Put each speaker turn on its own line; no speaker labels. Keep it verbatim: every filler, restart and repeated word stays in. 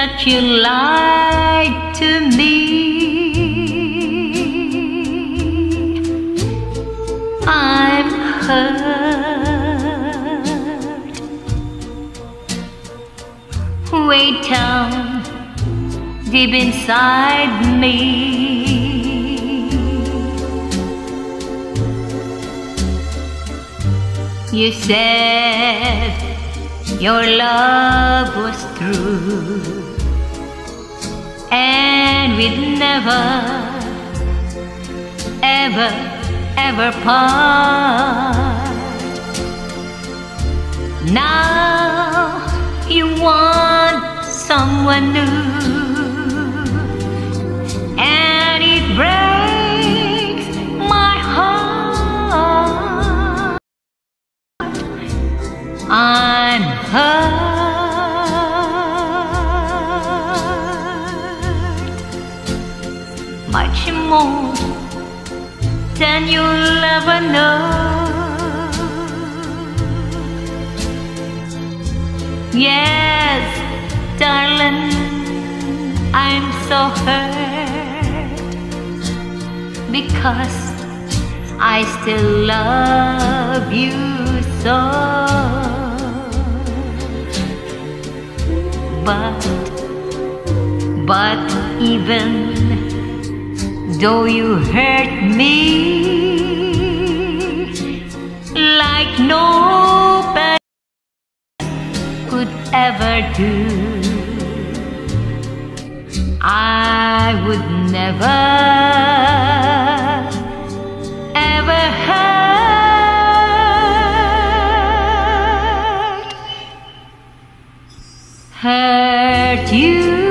that you lied to me. I'm hurt. Way down deep inside me, you said your love was true, and we'd never, ever, ever part. Now you want someone new, and it breaks my heart. I'm hurt much more than you'll ever know. Yes, darling, I'm so hurt because I still love you so. But, but even though you hurt me like nobody could ever do, I would never, ever hurt, hurt you.